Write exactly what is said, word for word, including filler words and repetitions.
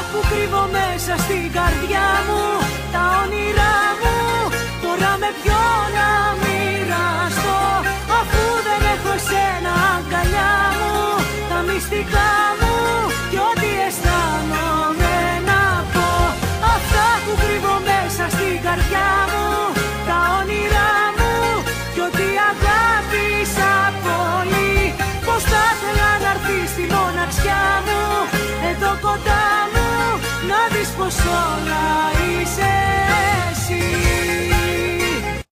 που κρύβω μέσα στην καρδιά μου. Τα όνειρά μου τώρα με ποιον